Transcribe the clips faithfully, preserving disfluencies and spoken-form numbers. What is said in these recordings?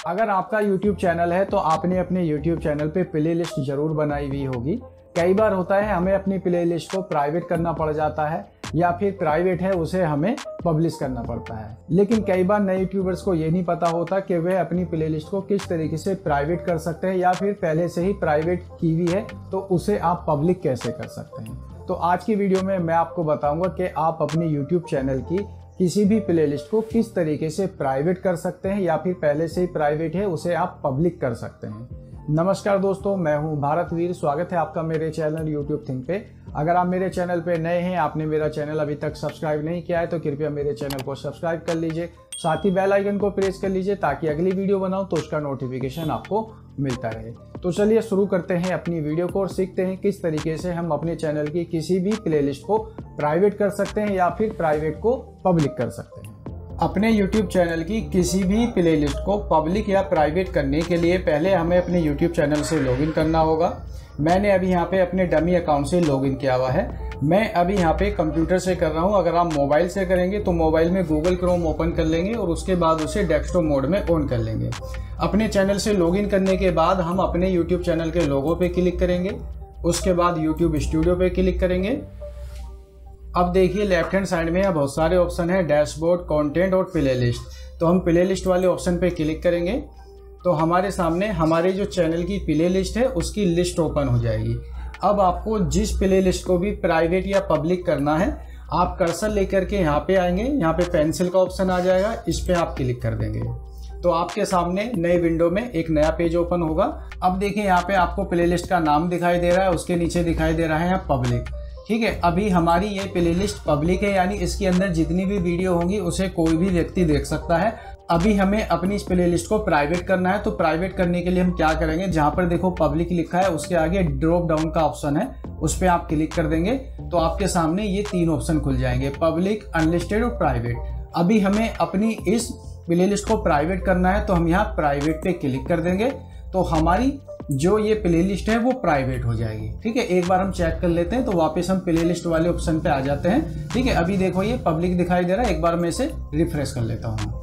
अगर आपका YouTube channel है तो आपने अपने यूट्यूब चैनल पे प्लेलिस्ट जरूर बनाई हुई होगी। कई बार होता है हमें अपनी प्लेलिस्ट को प्राइवेट करना पड़ जाता है या फिर प्राइवेट है उसे हमें पब्लिश करना पड़ता है। लेकिन कई बार नए यूट्यूबर्स को ये नहीं पता होता कि वे अपनी प्लेलिस्ट को किस तरीके से प्राइवेट कर सकते हैं या फिर पहले से ही प्राइवेट की हुई है तो उसे आप पब्लिक कैसे कर सकते हैं। तो आज की वीडियो में मैं आपको बताऊंगा कि आप अपनी यूट्यूब चैनल की किसी भी प्लेलिस्ट को किस तरीके से प्राइवेट कर सकते हैं या फिर पहले से ही प्राइवेट है उसे आप पब्लिक कर सकते हैं। नमस्कार दोस्तों, मैं हूं भारतवीर। स्वागत है आपका मेरे चैनल यूट्यूब थिंक पे। अगर आप मेरे चैनल पे नए हैं, आपने मेरा चैनल अभी तक सब्सक्राइब नहीं किया है तो कृपया मेरे चैनल को सब्सक्राइब कर लीजिए, साथ ही बेल आइकन को प्रेस कर लीजिए ताकि अगली वीडियो बनाऊं तो उसका नोटिफिकेशन आपको मिलता रहे। तो चलिए शुरू करते हैं अपनी वीडियो को और सीखते हैं किस तरीके से हम अपने चैनल की किसी भी प्लेलिस्ट को प्राइवेट कर सकते हैं या फिर प्राइवेट को पब्लिक कर सकते हैं। अपने YouTube चैनल की किसी भी प्लेलिस्ट को पब्लिक या प्राइवेट करने के लिए पहले हमें अपने YouTube चैनल से लॉगिन करना होगा। मैंने अभी यहाँ पे अपने डमी अकाउंट से लॉगिन किया हुआ है। मैं अभी यहाँ पे कंप्यूटर से कर रहा हूँ। अगर आप मोबाइल से करेंगे तो मोबाइल में गूगल क्रोम ओपन कर लेंगे और उसके बाद उसे डेस्कटॉप मोड में ऑन कर लेंगे। अपने चैनल से लॉगिन करने के बाद हम अपने यूट्यूब चैनल के लोगो पे क्लिक करेंगे, उसके बाद यूट्यूब स्टूडियो पे क्लिक करेंगे। अब देखिए लेफ्ट हैंड साइड में बहुत सारे ऑप्शन है, डैशबोर्ड, कंटेंट और प्लेलिस्ट। तो हम प्लेलिस्ट वाले ऑप्शन पे क्लिक करेंगे तो हमारे सामने हमारे जो चैनल की प्लेलिस्ट है उसकी लिस्ट ओपन हो जाएगी। अब आपको जिस प्लेलिस्ट को भी प्राइवेट या पब्लिक करना है आप कर्सर लेकर के यहाँ पे आएंगे, यहाँ पे पेंसिल का ऑप्शन आ जाएगा, इस पे आप क्लिक कर देंगे तो आपके सामने नए विंडो में एक नया पेज ओपन होगा। अब देखिए यहाँ पे आपको प्लेलिस्ट का नाम दिखाई दे रहा है, उसके नीचे दिखाई दे रहा है पब्लिक। ठीक है, अभी हमारी ये प्लेलिस्ट पब्लिक है यानी इसके अंदर जितनी भी वीडियो होंगी उसे कोई भी व्यक्ति देख सकता है। अभी हमें अपनी इस प्लेलिस्ट को प्राइवेट करना है तो प्राइवेट करने के लिए हम क्या करेंगे, जहां पर देखो पब्लिक लिखा है उसके आगे ड्रॉप डाउन का ऑप्शन है, उस पर आप क्लिक कर देंगे तो आपके सामने ये तीन ऑप्शन खुल जाएंगे, पब्लिक, अनलिस्टेड और प्राइवेट। अभी हमें अपनी इस प्लेलिस्ट को प्राइवेट करना है तो हम यहाँ प्राइवेट पे क्लिक कर देंगे तो हमारी जो ये प्लेलिस्ट है वो प्राइवेट हो जाएगी। ठीक है, एक बार हम चेक कर लेते हैं तो वापस हम प्लेलिस्ट वाले ऑप्शन पे आ जाते हैं। ठीक है, अभी देखो ये पब्लिक दिखाई दे रहा है, एक बार मैं इसे रिफ्रेश कर लेता हूँ।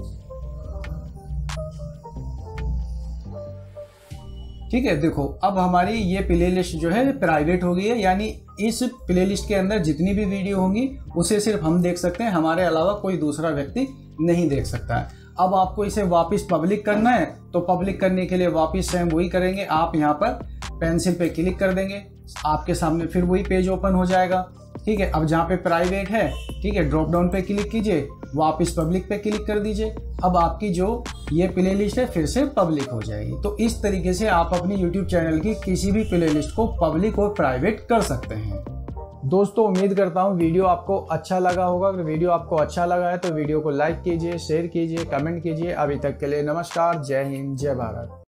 ठीक है, देखो अब हमारी ये प्लेलिस्ट जो है प्राइवेट हो गई है, यानी इस प्लेलिस्ट के अंदर जितनी भी वीडियो होंगी उसे सिर्फ हम देख सकते हैं, हमारे अलावा कोई दूसरा व्यक्ति नहीं देख सकता है। अब आपको इसे वापस पब्लिक करना है तो पब्लिक करने के लिए वापस सेम वही करेंगे, आप यहाँ पर पेंसिल पे क्लिक कर देंगे, आपके सामने फिर वही पेज ओपन हो जाएगा। ठीक है, अब जहाँ पे प्राइवेट है, ठीक है, ड्रॉप डाउन पे क्लिक कीजिए, वापस पब्लिक पे क्लिक कर दीजिए। अब आपकी जो ये प्लेलिस्ट है फिर से पब्लिक हो जाएगी। तो इस तरीके से आप अपनी यूट्यूब चैनल की किसी भी प्लेलिस्ट को पब्लिक और प्राइवेट कर सकते हैं। दोस्तों उम्मीद करता हूँ वीडियो आपको अच्छा लगा होगा। अगर वीडियो आपको अच्छा लगा है तो वीडियो को लाइक कीजिए, शेयर कीजिए, कमेंट कीजिए। अभी तक के लिए नमस्कार, जय हिंद, जय भारत।